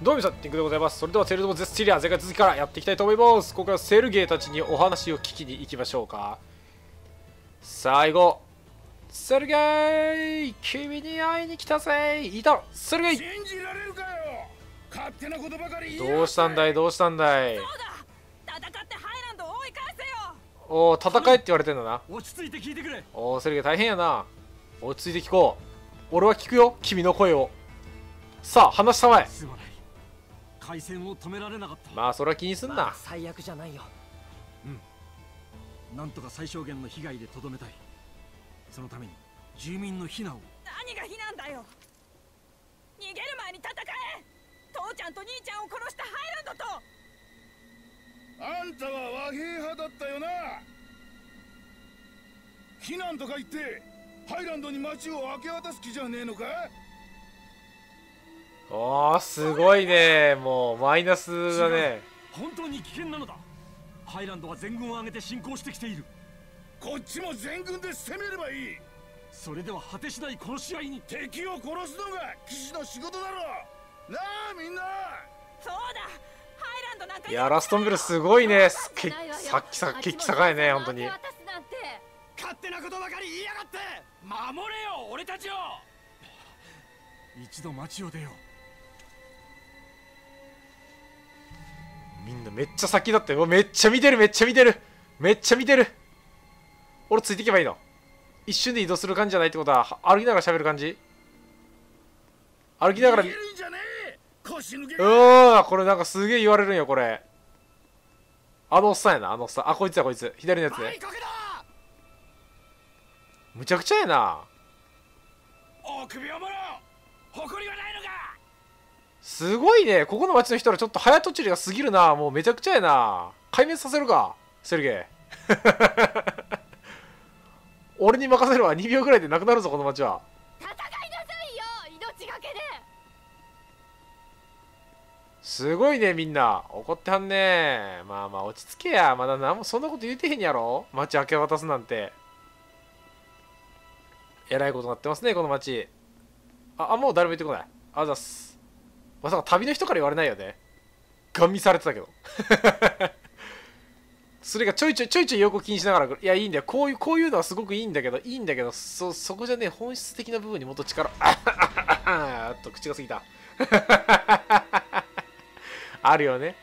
どうも皆さん、ティンクでございます。それではセルドモゼスチリア前回続きからやっていきたいと思います。ここからセルゲイたちにお話を聞きに行きましょうか。最後、セルゲイ君に会いに来たぜいたセルゲイ信じられるかよ勝手なことばかりどうしたんだいどうしたんだいそうだ戦ってハイランドを追い返せよおお、戦えって言われてんだな。 落ち着いて聞いてくれ。 おお、セルゲイ大変やな。落ち着いて聞こう。俺は聞くよ、君の声を。さあ、話したまえ。 すまない。回線を止められなかった。 まあ、それは気にすんな。 まあ最悪じゃないよ。 なんとか最小限の被害でとどめたい。そのために住民の避難を。 何が避難だよ逃げる前に戦え父ちゃんと兄ちゃんを殺したハイランドとあんたは和平派だったよな。避難とか言ってハイランドに町を明け渡す気じゃねえのか。 おー、すごいね。もうマイナスだね。 本当に危険なのだ。ハイランドは全軍を挙げて侵攻してきている。 こっちも全軍で攻めればいい。 それでは果てしないこの試合に。 敵を殺すのが騎士の仕事だろなあみんな。 そうだハイランドなんかいや、ラストンベルすごいね。さっき高いね、本当に。 勝手なことばかり言いやがって。守れよ俺たちを。一度町を出よう。 みんなめっちゃ先だって。めっちゃ見てるめっちゃ見てるめっちゃ見てる。俺ついていけばいいの。一瞬で移動する感じじゃないってことは歩きながら喋る感じ。歩きながら。 逃げるんじゃねえ腰抜け。 これなんかすげえ言われるんよこれ。あのおっさんやな、あのおっさん。あ、こいつやこいつ、左のやつね。むちゃくちゃやな。 お首をもろ誇りはないのか。 すごいね。ここの町の人らちょっと早とちりが過ぎるな。もうめちゃくちゃやな。壊滅させるかセルゲイ俺に任せるわ。2秒ぐらいでなくなるぞこの町は。 戦いなさいよ命がけですごいねみんな。怒ってはんね。まあまあ落ち着けや。まだ何もそんなこと言うてへんやろ。町明け渡すなんて。えらいことになってますねこの町。もう誰も言ってこない。あざっす。まさか旅の人から言われないよね。ガン見されてたけどそれがちょいちょい横気にしながら、いやいいんだよ、こういうのはすごくいいんだけどそこじゃね、本質的な部分にもっと力口が過ぎたあるよね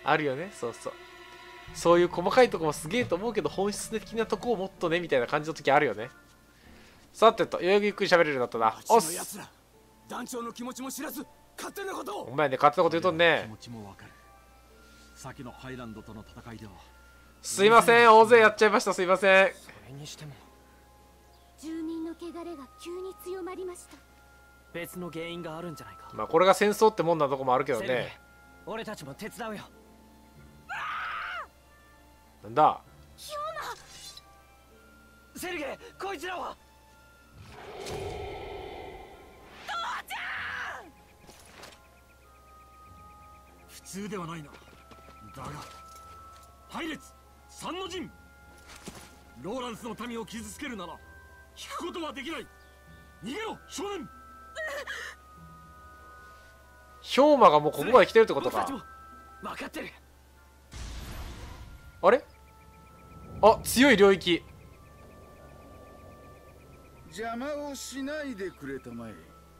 そういう細かいとこもすげえと思うけど、本質的なとこをもっとねみたいな感じの時あるよね。さてと、ようやくゆっくり喋れるようになったな。おっす。 団長の気持ちも知らず勝手なことを。 お前ね、勝手なこと言うとんね。 気持ちもわかる。先のハイランドとの戦いでは。 すいません、大勢やっちゃいました。すいません。 それにしても住民の汚れが急に強まりました。 別の原因があるんじゃないか。 まあこれが戦争ってもんなとこもあるけどセルゲイね。 俺たちも手伝うよ。 なんだセルゲイこいつらは。 普通ではないな。だが配列三の陣、ローランスの民を傷つけるなら引くことはできない。逃げろ少年。 氷馬がもうここまで来てるってことか。 分かってる。 あれ、強い領域。 邪魔をしないでくれたまえ。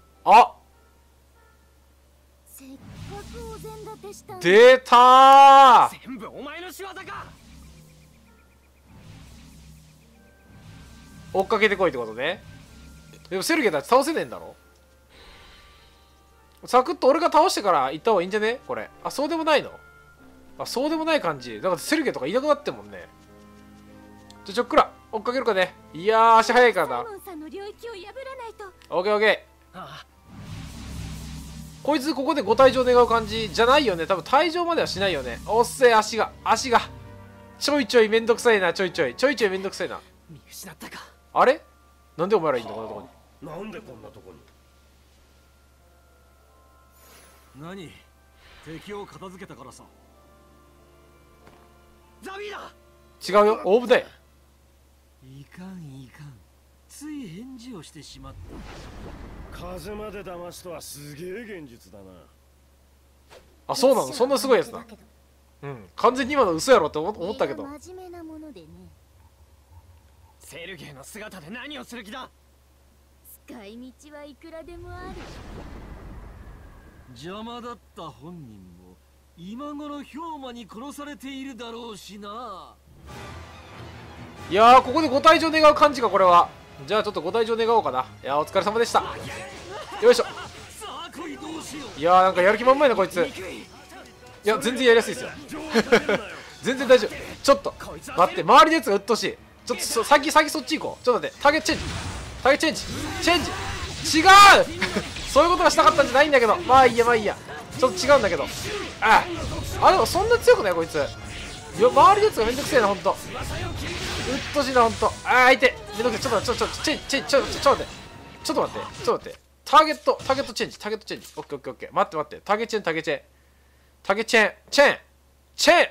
せっかくお膳立てした出たー。 全部お前の仕業か。 追っかけてこいってことね。でもセルゲイたち倒せねえんだろ。サクッと俺が倒してから行った方がいいんじゃねこれ。そうでもないの。そうでもない感じだからセルゲイとかいなくなってんもんね。ちょっくら追っかけるかね。いやー足早いからな。 サーモンさんの領域を破らないと。 オッケーオッケー。 ああこいつここでご退場願う感じじゃないよね。多分退場まではしないよね。おっせえ、足がちょいちょいめんどくさいな。ちょいちょいめんどくさいな。 見失ったか。 あれなんでお前らいんのこんなとこに。 なんでこんなとこに。 何、敵を片付けたからさ。 ザビーだ。 違うよ、大舞台。 いかんつい返事をしてしまった。 風まで騙すとはすげえ現実だな。 あ、そうなの？そんなすごいやつだ。うん、完全に今の嘘やろって思ったけど。 真面目なものでね。 セルゲイの姿で何をする気だ。 使い道はいくらでもある。 邪魔だった本人も今頃氷馬に殺されているだろうしな。 いやー、ここでご退場願う感じか、これは。じゃあちょっとご退場願おうかな。いやー、お疲れ様でした。よいしょ。いやー、なんかやる気満々やなこいつ。いや、全然やりやすいですよ。全然大丈夫。ちょっと待って、周りのやつがうっとうしい。ちょっと先そっち行こう。ちょっと待って、ターゲットチェンジ、ターゲットチェンジ違うそういうことがしたかったんじゃないんだけど、まあいいやまあいいや。ちょっと違うんだけど、でもそんな強くないこいつ。いや、周りのやつがめんどくせえな、ほんと。うっとしいな、ほんと。相手めんどくせえ。ちょっと待って、ちょっと待って。ターゲットチェンジ。オッケー。待って。ターゲチェン。チェン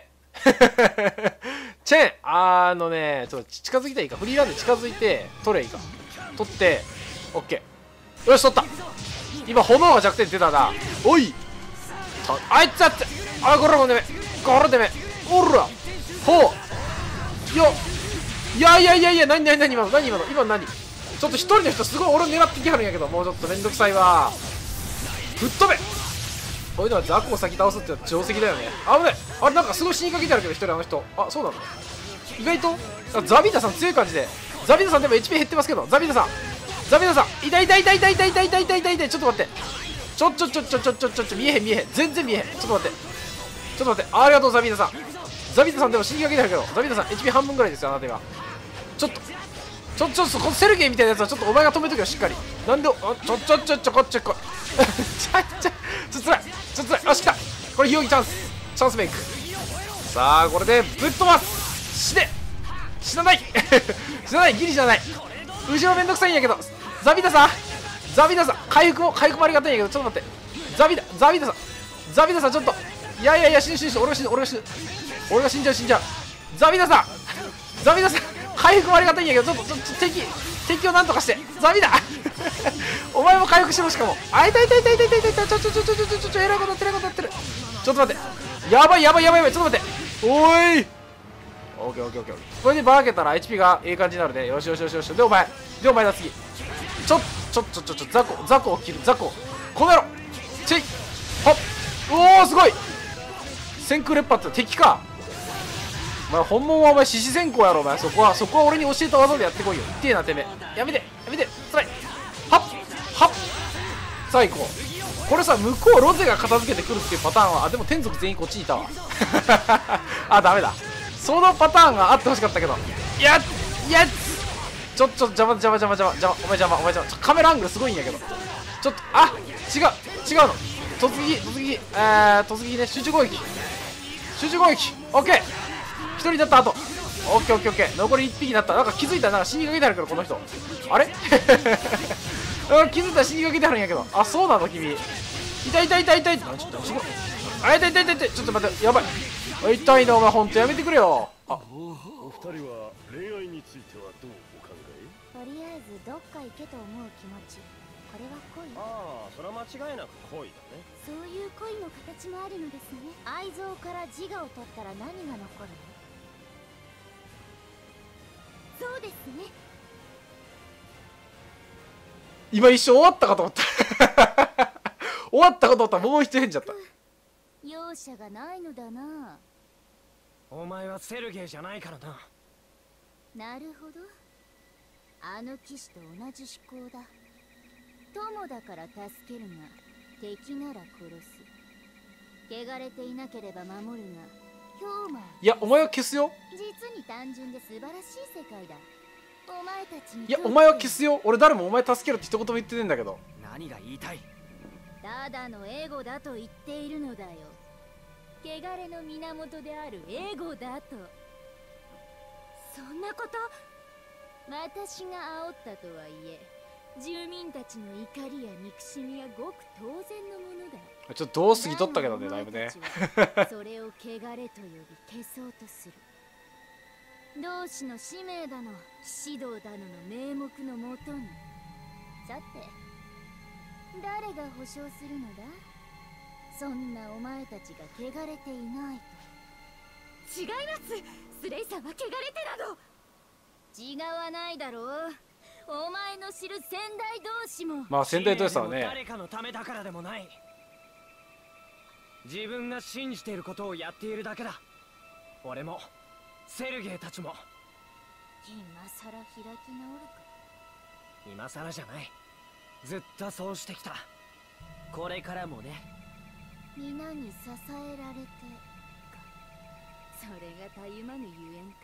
ちょっと近づきたいいか。フリーランで近づいて取れいいか。取ってオッケー。よし、取った。今炎が弱点出たな。おい、あいつやって、これもねめおらほうよ。いや何今の何。ちょっと一人の人すごい俺を狙ってきはるんやけど、もうちょっとめんどくさいわ。吹っ飛べ。こういうのはザコを先倒すってのは定石だよね。危ない。あれなんかすごい死にかけてあるけど、一人あの人。あ、そうなの。意外とザビータさん強い感じで。ザビータさんでも HP 減ってますけど、ザビータさん痛い。ちょっと待って。ちょ見えへん。全然見えへん。ちょっと待って。ありがとうザビータさんでも死にかけてあるけど、ザビータさん HP 半分ぐらいですよ、あなたが。ちょっとこのセルゲイみたいなやつはちょっとお前が止めとけよ、しっかり。なんで、こっち来い。つらい。よし、来た。これ、ヒヨギチャンスメイク。さあ、これでぶっ飛ばす。死なないギリじゃない。後ろめんどくさいんやけど、ザビータさん回復もありがたいんやけど、ちょっと待って。ザビータさんちょっと、いや死ぬ。俺が死んじゃう。ザビータさん回復もありがたいんやけど、ちょっと敵をなんとかして。ザビだお前も回復しろ。しかも痛い。えらいことなってる。ちょっと待って、やばい。ちょっと待って。おーい、オッケー。これでばらけたら HP がいい感じになるね。よし。でお前だ、次。ちょザコを切る。この野郎チェイホッ。おお、すごい。先空烈発敵か。本物はお前獅子先行やろ。お前そこは俺に教えた技でやってこいよ。痛えなてめえ。やめてつらい。はっさあ行こう。これさ、向こうロゼが片付けてくるっていうパターンは、でも天族全員こっちにいたわダメだ。そのパターンがあってほしかったけど。ちょっと邪魔。お前邪魔。カメラアングルすごいんやけど。ちょっと違うの。突撃ね。集中攻撃。オッケー。一人になった後。オッケー。残り1匹になった。なんか気づいたらなんか死にかけてあるから、この人。あれ気づいたら死にかけてあるんやけど。あ、そうなの君。痛い。ちょっと痛い。ちょっと待って、やばい。痛いなお前、ほんとやめてくれよ。 お二人は恋愛についてはどうお考え？ とりあえずどっか行けと思う気持ち、これは恋。 それは間違いなく恋だね。 そういう恋の形もあるのですね。愛憎から自我を取ったら何が残るの？そうですね。 今一瞬終わったかと思ったもう一変じゃった。 容赦がないのだな。 お前はセルゲイじゃないからな。 なるほど。あの騎士と同じ思考だ。友だから助けるが、敵なら殺す。汚れていなければ守るが、氷馬。 いや、お前は消すよ。 実に単純で素晴らしい世界だ。お前たちに。 いや、お前は消すよ。俺誰もお前助けろって一言も言ってねえんだけど。 何が言いたい？ ただのエゴだと言っているのだよ。汚れの源であるエゴだと。そんなこと。私が煽ったとはいえ、住民たちの怒りや憎しみはごく当然のものだ。 ちょっと遠すぎとったけどね、だいぶね。 それを汚れと呼び消そうとする。同志の使命だの、指導だのの名目のもとに。さて、誰が保証するのだ？ そんなお前たちが汚れていないと。違います。スレイさんは汚れてなど。違わないだろう。お前の知る先代同士も。 まあ先代同士だわね。 誰かのためだからでもない。自分が信じていることをやっているだけだ。俺もセルゲイたちも。 今さら開き直るか。 今さらじゃない。ずっとそうしてきた。これからもね。 皆に支えられてか。それがたゆまぬゆえんか。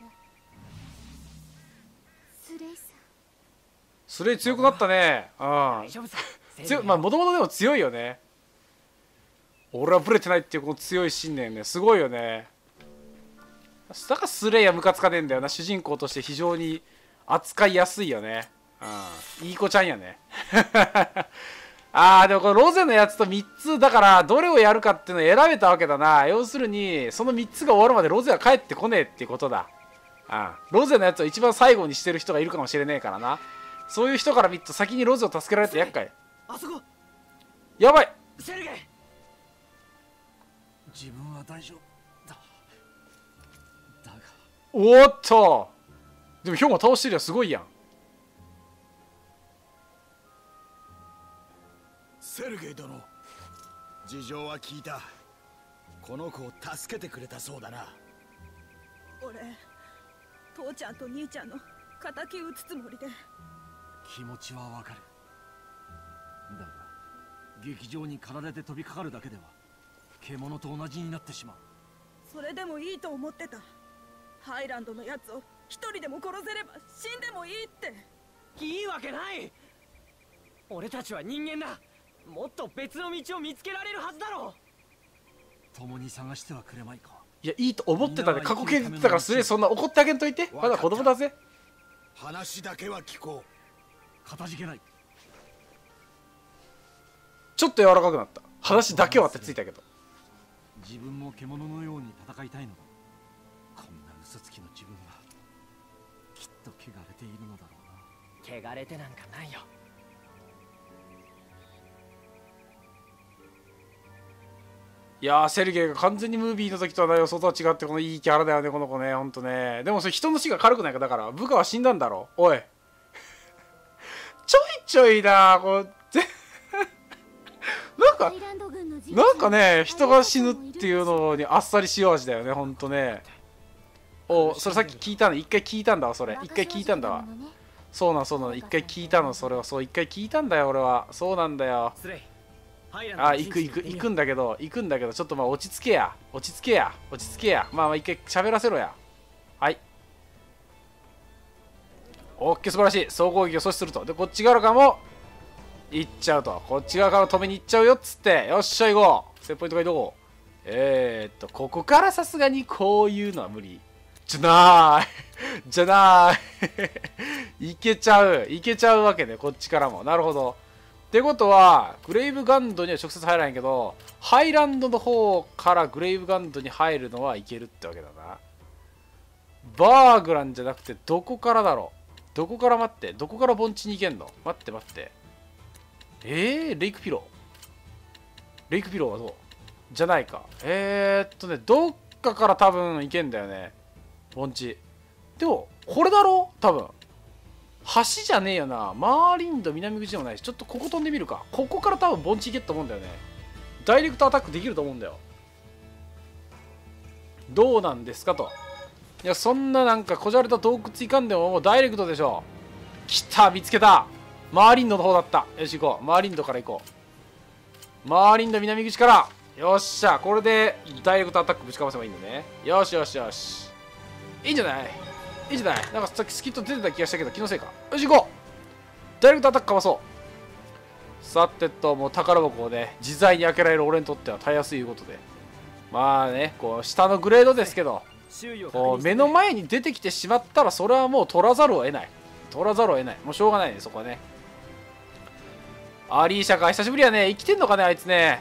スレイさん。 スレイ強くなったね。 大丈夫さ。 まあもともとでも強いよね。俺はブレてないっていうこの強い信念ね、すごいよね。だからスレイはムカつかねえんだよな。主人公として非常に扱いやすいよね。いい子ちゃんやね。でもこのロゼのやつと3つだからどれをやるかっていうのを選べたわけだな。要するにその3つが終わるまでロゼは帰ってこねえっていうことだ。ロゼのやつを一番最後にしてる人がいるかもしれねえからな。そういう人から見ると先にロゼを助けられて厄介。 あそこやばい。 セルゲイ。 自分は大丈夫だ。だがおっと、でもヒョウが倒してるやん。すごいやん。 セルゲイ殿、事情は聞いた。この子を助けてくれたそうだな。 俺父ちゃんと兄ちゃんの敵討つつもりで。 気持ちはわかる。だが劇場に駆られて飛びかかるだけでは獣と同じになってしまう。 それでもいいと思ってた。ハイランドのやつを一人でも殺せれば死んでもいいって。 いいわけない。俺たちは人間だ。もっと別の道を見つけられるはずだろう。 共に探してはくれまいか。 いや、いいと思ってたね。過去形で言ってたからスレイそんな怒ってあげんといて。まだ子供だぜ。 話だけは聞こう。かたじけない。 ちょっと柔らかくなった。話だけはってついたけど。 自分も獣のように戦いたいのだ。こんな嘘つきの自分がきっと汚れているのだろうな。 汚れてなんかないよ。 いやー、セルゲイが完全にムービーの時とは内容相当違って、このいいキャラだよね、この子ね。ほんとね。でもそれ人の死が軽くないか。だから部下は死んだんだろ。おいちょいちょいだこうなんかね、人が死ぬっていうのにあっさり塩味だよね、ほんとね。それさっき聞いたの。一回聞いたんだわ、それ。一回聞いたんだわ。そうなん、一回聞いたの、それは。そう、一回聞いたんだよ、俺は。そうなんだよ。行くんだけど、ちょっとまあ落ち着けや。まあ一回喋らせろや。はい。オッケー、素晴らしい。総攻撃を阻止すると。で、こっち側からも行っちゃうと。こっち側から止めに行っちゃうよっつって。よっしゃ、行こう。セットポイントがどこ？ここからさすがにこういうのは無理。じゃないいけちゃうわけね、こっちからも。なるほど。ってことはグレイブガンドには直接入らないけど、ハイランドの方からグレイブガンドに入るのはいけるってわけだな。バーグランじゃなくてどこからだろう。どこから盆地に行けんの。待ってレイクピローはどうじゃないか。どっかから多分行けんだよね、盆地。でもこれだろ多分。橋じゃねえよな。マーリンド南口でもないし。ちょっとここ飛んでみるか。ここから多分盆地行けると思うんだよね。ダイレクトアタックできると思うんだよ。どうなんですかと。いや、そんななんかこじゃれた洞窟行かんでももうダイレクトでしょ。来た、見つけた。マーリンドの方だった。よし、行こう。マーリンドから行こう。マーリンド南口から。よっしゃ、これでダイレクトアタックぶちかませばいいんだね。よし。いいんじゃない。なんかさっきスキット出てた気がしたけど気のせいか。よし、行こう。ダイレクトアタックかわそう。さてと、もう宝箱をね、自在に開けられる俺にとってはたやすいいうことで。まあね、こう下のグレードですけど、こう目の前に出てきてしまったらそれはもう取らざるを得ない。もうしょうがないね、そこはね。アリーシャか、久しぶりやね。生きてんのかね、あいつね。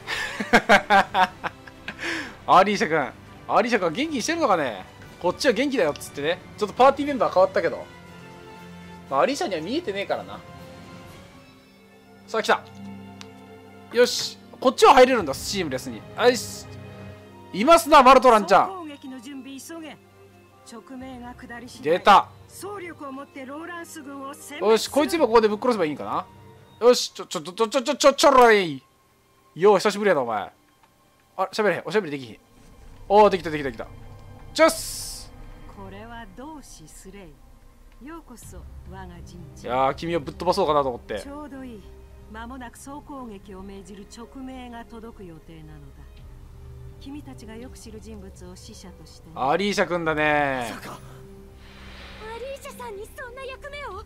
アリーシャ君元気にしてるのかね。こっちは元気だよっつってね。ちょっとパーティーメンバー変わったけど、まあ、アリーシャには見えてねえからな。さあ来た。よし、 こっちは入れるんだ、シームレスに。よし、いますな、マルトランちゃん。 攻撃の準備急げ。直命が下り次第出た。 総力を持ってローランス軍を殲滅する。 よし、こいつ今ここでぶっ殺せばいいんかな。よし、ちょろい。よう、久しぶりやな、お前。あ、喋れへん、おしゃべりできひん。おー、できた。ジャス。 これは同志スレイ。ようこそ我が陣地。 いやー、君をぶっ飛ばそうかなと思って。 ちょうどいい。間もなく総攻撃を命じる直命が届く予定なのだ。君たちがよく知る人物を使者として、ね。 アリーシャ君だね。 アリーシャさんにそんな役目を。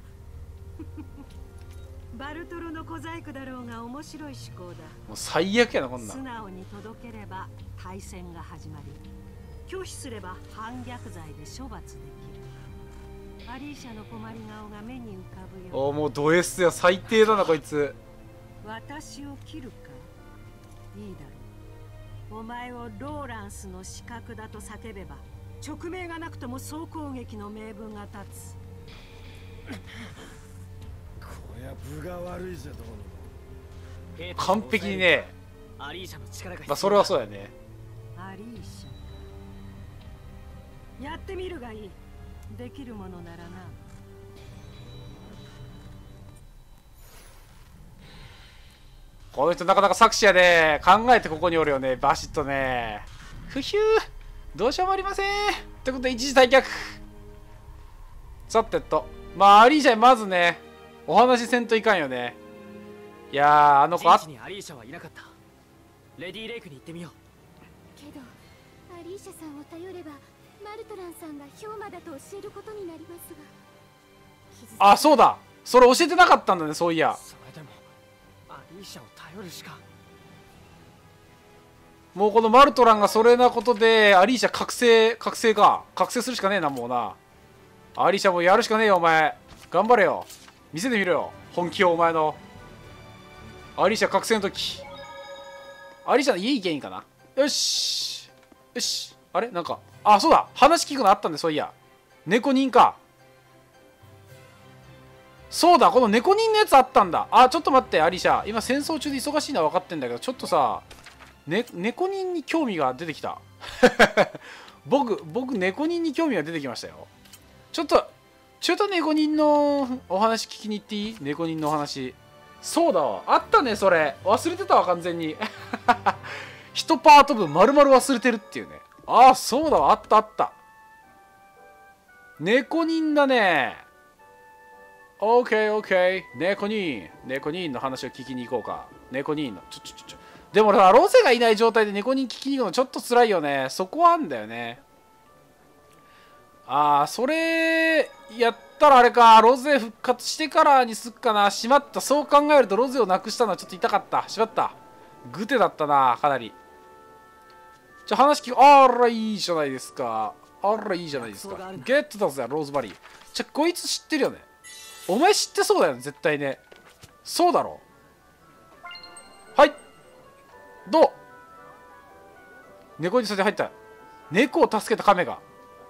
バルトルの小細工だろうが面白い思考だ。 もう最悪やな、こんな素ん。 直に届ければ対戦が始まり、拒否すれば反逆罪で処罰できる。アリーシャの困り顔が目に浮かぶよ。 おー、もうド S や、最低だな、こいつ。 私を切るか。いいだろう。お前をローランスの死角だと叫べば、直命がなくとも総攻撃の名分が立つ。 こりゃ分が悪いぜ、どうにも。 完璧にね。 アリーシャの力が必要だ。 まあ、それはそうやね。 アリーシャ。やってみるがいい。できるものならな。 この人なかなか作詞やで。考えてここにおるよね、バシッとね。ふひゅー、どうしようもありません。ってことで一時退却。さてと、まあアリーシャにまずね、お話せんといかんよね。いやー、あの子陣地にアリーシャはいなかった。レディレイクに行ってみよう。 けどアリーシャさんを頼ればマルトランさんが氷魔だと教えることになりますが。 あ、そうだ、それ教えてなかったんだね、そういや。 それでもアリーシャを頼るしか。 もうこのマルトランがそれなことでアリーシャ覚醒するしかねえな、もうな。アリーシャもやるしかねえよ、お前。頑張れよ、見せてみろよ、本気を。お前のアリーシャ覚醒の時。アリーシャの家行けんいいかな。よしよし。あれ、なんか、あ、そうだ、話聞くのあったんで、そういや。猫人か。そうだ、この猫人のやつあったんだ。あ、ちょっと待って、アリーシャ、今戦争中で忙しいのは分かってんだけど、ちょっとさ、猫人に興味が出てきた。僕猫人に興味が出てきましたよ。ちょっと猫人のお話聞きに行っていい？猫人のお話。そうだわ、あったね、それ忘れてたわ、完全に。1パート分丸々忘れてるっていうね。ああ、そうだわ、あった猫人だね。オーケー、猫人の話を聞きに行こうか。猫人のでもさ、ロゼがいない状態で猫人聞きに行くのちょっと辛いよね。そこはあんだよね。ああ、それやったらあれか、ロゼ復活してからにすっかな。しまった、そう考えるとロゼをなくしたのはちょっと痛かった。しまった、グテだったな、かなり。じゃあ話聞く。あら、いいじゃないですか。ゲットだぜ、ローズバリー。じゃあこいつ知ってるよね。お前知ってそうだよね、絶対ね。そうだろ。はい、どう？猫にそれで入った。猫を助けた亀が。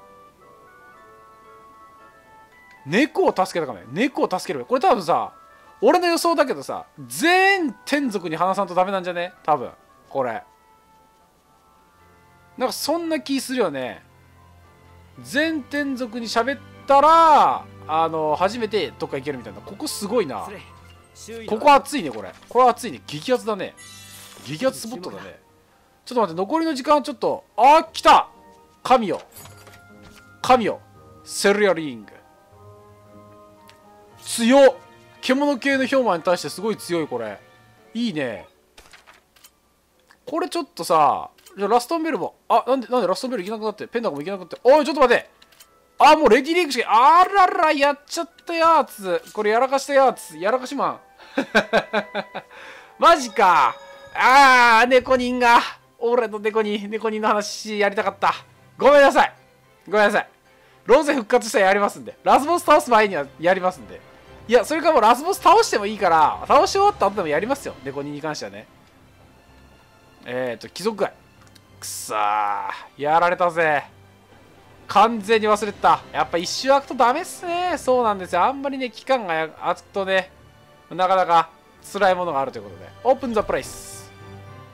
猫を助ける。これ多分さ、俺の予想だけどさ、全天族に話さんとダメなんじゃね？多分これなんかそんな気するよね。全天族に喋ったら初めてどっか行けるみたいな。ここすごいな。ここ熱いね、これ熱いね。激アツだね。激アツスポットだね。ちょっと待って、残りの時間ちょっと。あー、来た。神よセルリアリング。強っ。獣系のヒョウマンに対してすごい強い。これいいね。これちょっとさ、じゃあラストンベルも、なんでラストンベル行けなくなって、ペンダゴンも行けなくなって。おい、ちょっと待って。もうレディレイクしか、あらら、やっちゃったやつ。これやらかしたやつ。やらかしマン。マジか。猫人が。俺の猫人の話やりたかった。ごめんなさい。ローゼ復活したらやりますんで。ラスボス倒す前にはやりますんで。いや、それからもうラスボス倒してもいいから、倒し終わった後でもやりますよ。猫人に関してはね。貴族街。くさー。やられたぜ。完全に忘れてた。やっぱ一周空くとダメっすね。そうなんですよ。あんまりね、期間が空くとね、なかなか辛いものがあるということで。オープンザプレイス。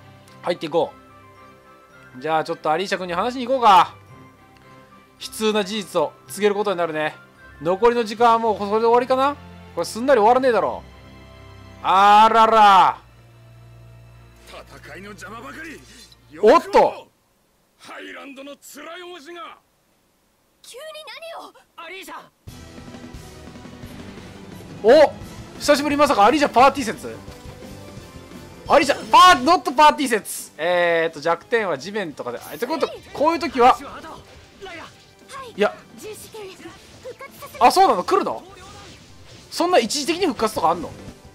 入っていこう。じゃあちょっとアリーシャ君に話しに行こうか。悲痛な事実を告げることになるね。残りの時間はもうこれで終わりかな。これすんなり終わらねえだろ。あらら。 戦いの邪魔ばかり。 おっと、 ハイランドの辛い思いが。 急に何を。 アリーシャ。 お、久しぶり。まさかアリーシャパーティー説。アリーシャノットパーティー説。弱点は地面とかで。ってこと、こういう時は、いや、あ、そうなの、来るの。そんな一時的に復活とかあんの。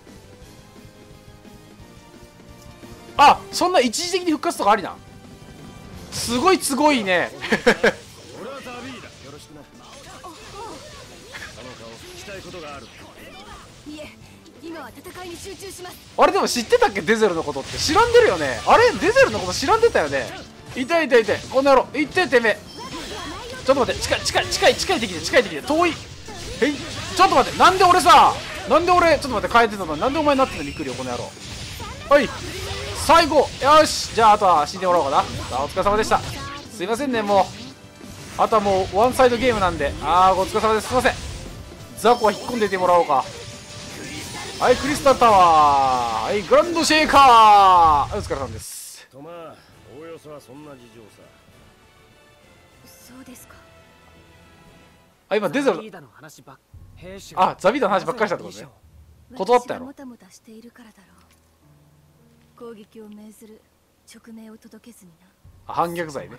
あ、そんな一時的に復活とかありな。すごい都合いいね。 俺はザビーだ。よろしくな。その顔聞きたいことがある。 いえ、今は戦いに集中します。 あれでも知ってたっけ、デゼルのことって。知らんでるよね。あれデゼルのこと知らんでたよね。痛い痛い痛い、この野郎。いっててめえ。ちょっと待って、近い敵で遠い。えい、ちょっと待って、なんで俺さ、なんで俺、ちょっと待って、変えてたの。なんでお前なってんの、びっくりよこの野郎。はい、最後。よし、じゃああとは死んでもらおうかな。さあ、お疲れ様でした。すいませんね、もうあとはもうワンサイドゲームなんで。ああ、お疲れ様です。すいません。ザコは引っ込んでいてもらおうか。はい、クリスタルタワー。はい、グランドシェイカー。はい、お疲れ様です。 とまあ、おおよそはそんな事情さ。 そうですか。 あ、今デゼル、あ、ザビーダの話ばっかりしたってことね。断ったやろ。 もたもたしているからだろう。攻撃を命ずる直命を届けずにな。 あ、反逆罪ね。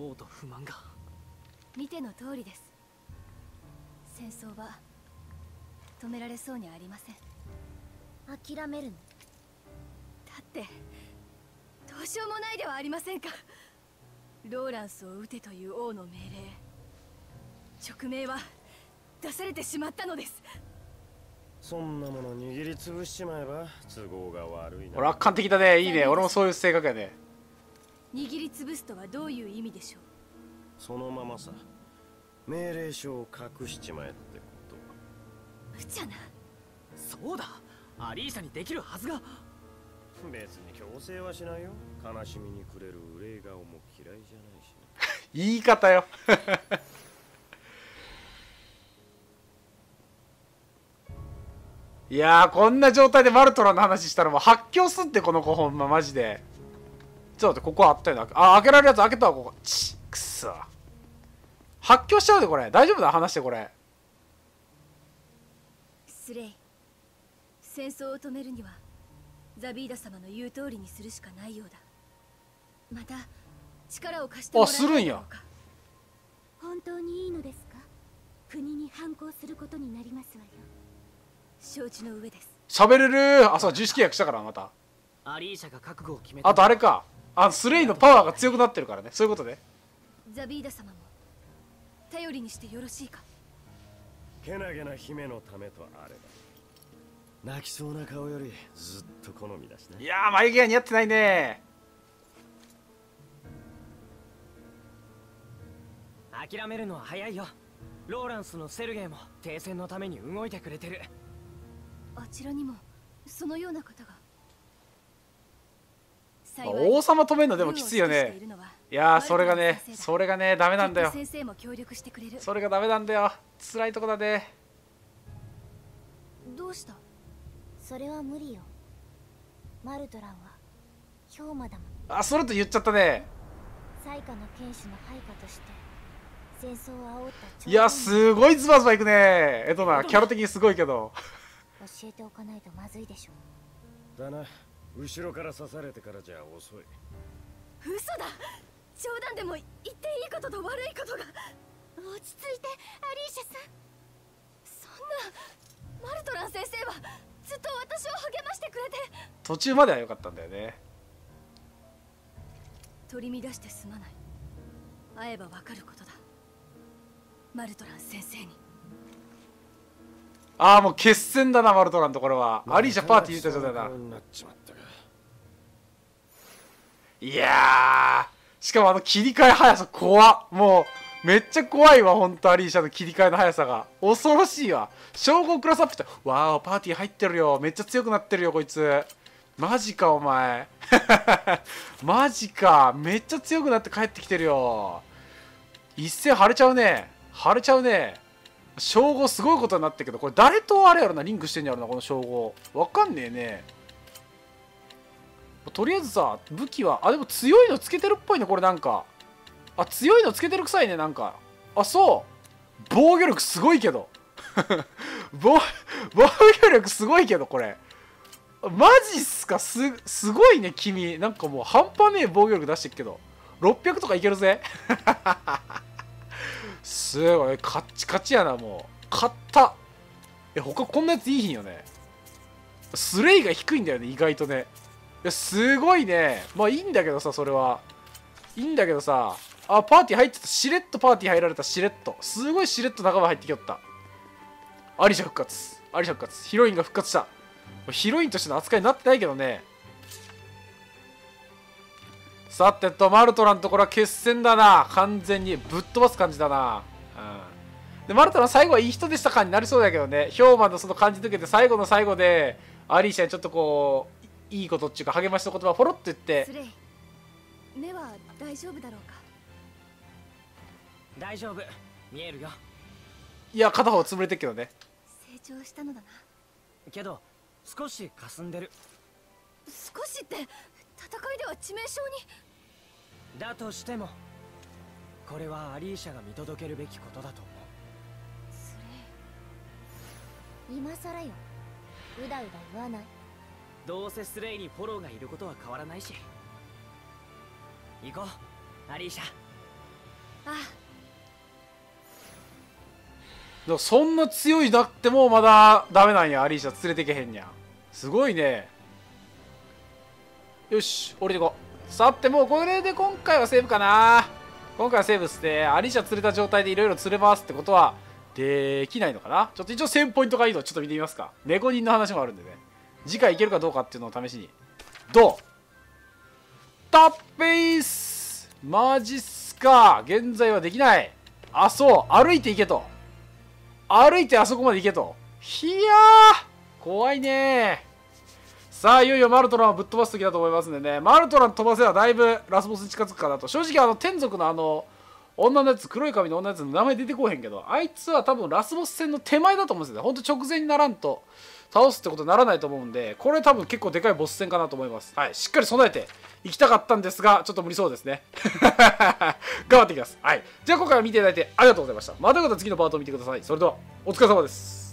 見ての通りです。戦争は止められそうにありません。 諦めるの？ だってどうしようもないではありませんか。ローランスを撃てという王の命令、直命は出されてしまったのです。 そんなもの握りつぶしちまえば都合が悪いな。 楽観的だね。いいね。俺もそういう性格やね。 握りつぶすとはどういう意味でしょう。 そのままさ。命令書を隠しちまえってこと。 無茶な。 そうだ、アリーシャにできるはずが。 別に強制はしないよ。悲しみにくれる憂い顔も嫌いじゃないしな。 言い方よ。いやー、こんな状態でマルトラの話したらもう発狂すって、この子。ほんまマジで。ちょっと待って、ここあったよな。あ、開けられるやつ開けたわ。ここくそ、発狂しちゃうで。これ大丈夫だ、話して。これスレイ、戦争を止めるにはザビーダ様の言う通りにするしかないようだ。また力を貸してもらえないだろうか。 本当にいいのですか？国に反抗することになりますわよ。 承知の上です。 喋れる。あ、そう、自主契約したから。またアリーシャが覚悟を決めた。 あとあれか、スレイのパワーが強くなってるからね。そういうことね。 ザビーダ様も頼りにしてよろしいか。 けなげな姫のためとあれば。泣きそうな顔よりずっと好みだしね。 いやー、眉毛が似合ってないね。 諦めるのは早いよ。ローランスのセルゲイも停戦のために動いてくれてる。 あちらにもそのような方が。 王様止めるのでもきついよね。いやー、それがねダメなんだよ。 先生も協力してくれる。 それがダメなんだよ。辛いとこだね。 どうした？ それは無理よ。マルトランは氷魔だもん。 あ、それと言っちゃったね。 最下の剣士の配下として戦争を煽った。 いや、すごいズバズバいくね。キャラ的にすごいけど。 教えておかないとまずいでしょ。 だな。後ろから刺されてからじゃ遅い。 嘘だ。冗談でも言っていいことと悪いことが。 落ち着いて、アリーシャさん。 そんな、マルトラン先生はずっと私を励ましてくれて。 途中までは良かったんだよね。 取り乱してすまない。会えばわかることだ。マルトラン先生に。 ああ、もう決戦だな、マルトランと。これはアリーシャパーティー入れた状態だ。いやー、しかも切り替え速さ怖っ。もうめっちゃ怖いわ、ほんと。アリーシャの切り替えの速さが恐ろしいわ。称号クラスアップして、わー、パーティー入ってるよ。めっちゃ強くなってるよ、こいつ。 マジかお前マジか、めっちゃ強くなって帰ってきてるよ。一戦腫れちゃうね。腫れちゃうね。称号すごいことになってるけど、これ誰とあれやろな、リンクしてんやろな、この称号。わかんねえね。とりあえずさ、武器は、あ、でも強いのつけてるっぽいね、これなんか。あ、強いのつけてるくさいね、なんか。あ、そう。防御力すごいけど。防御力すごいけど、これ。マジっすか、すごいね、君。なんかもう半端ねえ防御力出してるけど。600とかいけるぜ。すごい、カッチカチやな、もう。勝った。他こんなやついいひんよね。スレイが低いんだよね、意外とね。いや、すごいね。まあいいんだけどさ、それは。いいんだけどさ。あ、パーティー入ってた。しれっとパーティー入られた、しれっと。すごいしれっと仲間入ってきよった。アリシャ復活。アリシャ復活。ヒロインが復活した。ヒロインとしての扱いになってないけどね。さてと、マルトラのところは決戦だな。完全にぶっ飛ばす感じだな。うん。で、マルトラ最後はいい人でした感になりそうだけどね。ヒョウマンのその感じ抜けて最後の最後で、アリシャにちょっとこう、いいことっていうか励ましの言葉をポロッと言って。 スレイ、目は大丈夫だろうか。 大丈夫、見えるよ。 いや、片方潰れてるけどね。 成長したのだな。 けど少し霞んでる。 少しって戦いでは致命傷に。 だとしてもこれはアリーシャが見届けるべきことだと思う。 スレイ、今さらよ。うだうだ言わない。 どうせスレイにフォローがいることは変わらないし。行こう、アリーシャ。 ああ。 でもそんな強いなってもまだダメなんや。アリーシャ連れてけへんにゃん。すごいね。よし、降りてこう。さて、もうこれで今回はセーブかな。今回はセーブして、アリーシャ釣れた状態でいろいろ釣れますってことはできないのかな。ちょっと一応セーブポイントガイドちょっと見てみますか。猫人の話もあるんでね。次回いけるかどうかっていうのを試しに。どうタッペースマジっすか。現在はできない。あ、そう。歩いて行けと。歩いてあそこまで行けと。いやー怖いねー。さあいよいよマルトランをぶっ飛ばす時だと思いますんでね。マルトラン飛ばせばだいぶラスボスに近づくかなと。正直天族の女のやつ、黒い髪の女のやつの名前出てこへんけど、あいつは多分ラスボス戦の手前だと思うんですよね。ほんと直前にならんと倒すってことにならないと思うんで、これ多分結構でかいボス戦かなと思います。はい、しっかり備えていきたかったんですが、ちょっと無理そうですね。頑張っていきます。はい。じゃあ今回は見ていただいてありがとうございました。また次のパートを見てください。それでは、お疲れ様です。